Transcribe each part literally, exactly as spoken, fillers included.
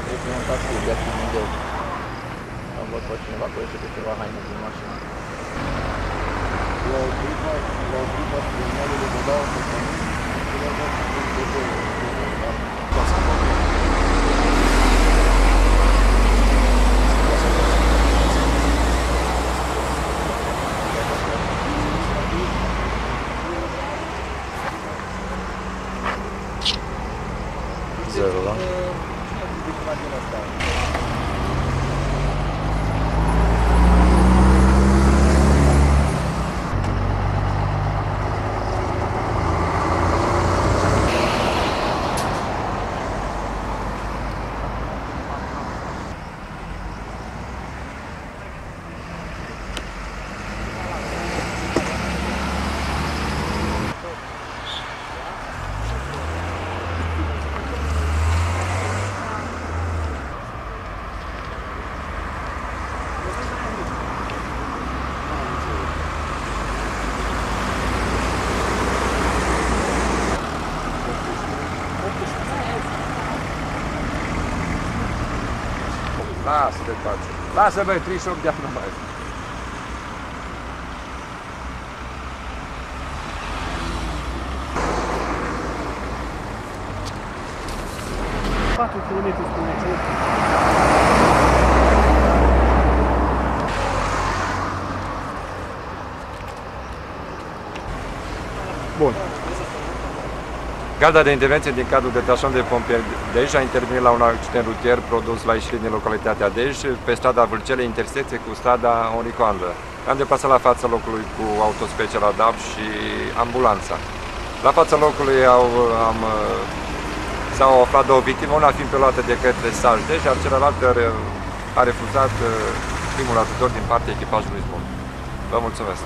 documentat cu viața Dumnezeu. Am văzut pe cineva cu ieșe cu ceva haine din mașină. La o clipă, la o clipă, criminalele vă dau pe cămin și le dau de două. Zero, da? Lasă-te pace. Lasă, băi, treizeci și opt de ani nu mai. patru kilometri spune ce. Bun. Garda de intervenție din cadrul detașării de pompieri Dej a intervenit la un accident rutier produs la ieșire din localitatea Dej, pe strada Vâlcele, intersecție cu strada Enrico Andră. Am deplasat la fața locului cu autospecial A D A P și ambulanța. La fața locului au, am, s-au aflat două victime, una fiind preluată de către Saj Dej, iar celălalt a refuzat primul ajutor din partea echipajului zbor. Vă mulțumesc!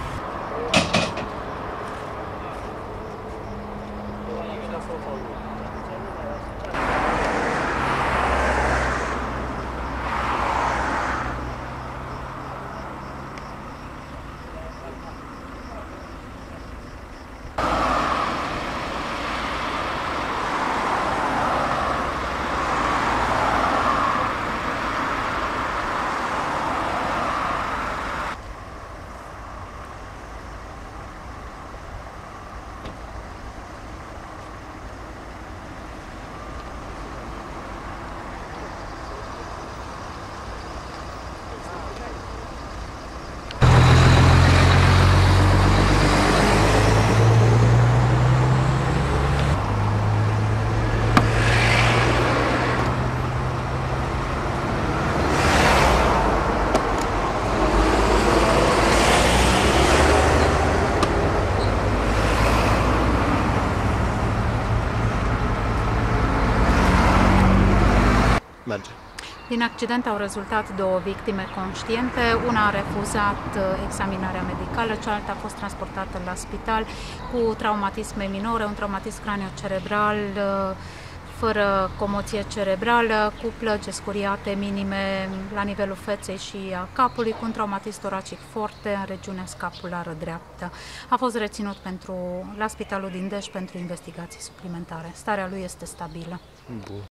Merge. Din accident au rezultat două victime conștiente, una a refuzat examinarea medicală, cealaltă a fost transportată la spital cu traumatisme minore, un traumatism craniocerebral fără comoție cerebrală, cu plăci escuriate minime la nivelul feței și a capului, cu un traumatism toracic forte în regiunea scapulară dreaptă. A fost reținut pentru, la spitalul din Dej pentru investigații suplimentare. Starea lui este stabilă. Bun.